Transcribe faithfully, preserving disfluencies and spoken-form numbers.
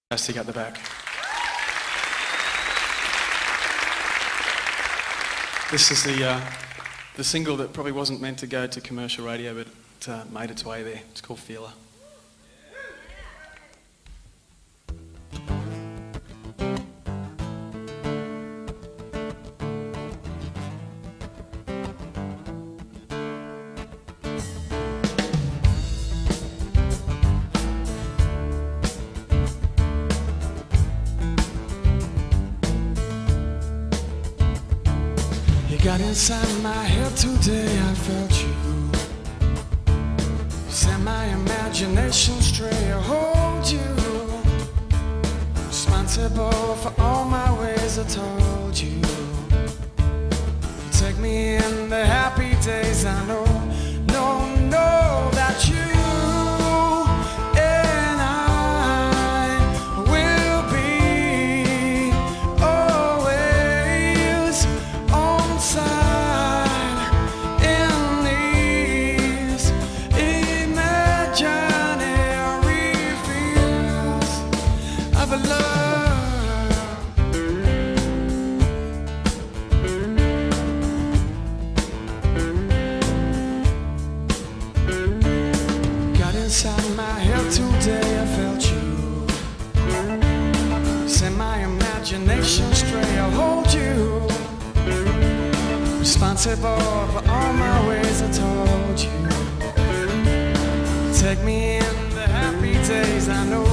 Fantastic at the back. This is the, uh, the single that probably wasn't meant to go to commercial radio, but it uh, made its way there. It's called Feeler. Got inside my head today, I felt you. You set my imagination straight, I hold you. Responsible for all my ways, I told you. You take me in the happy days, I know, know, know that you inside my head today, I felt you. Set my imagination straight, I hold you. Responsible for all my ways, I told you. Take me in the happy days, I know.